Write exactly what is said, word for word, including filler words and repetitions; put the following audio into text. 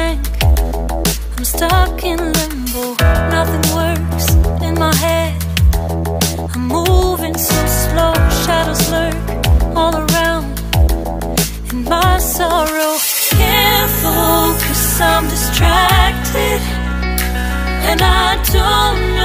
blank. I'm stuck in limbo, nothing works in my head. I'm moving so slow, shadows lurk all around. In my sorrow, can't focus, I'm distracted, and I don't know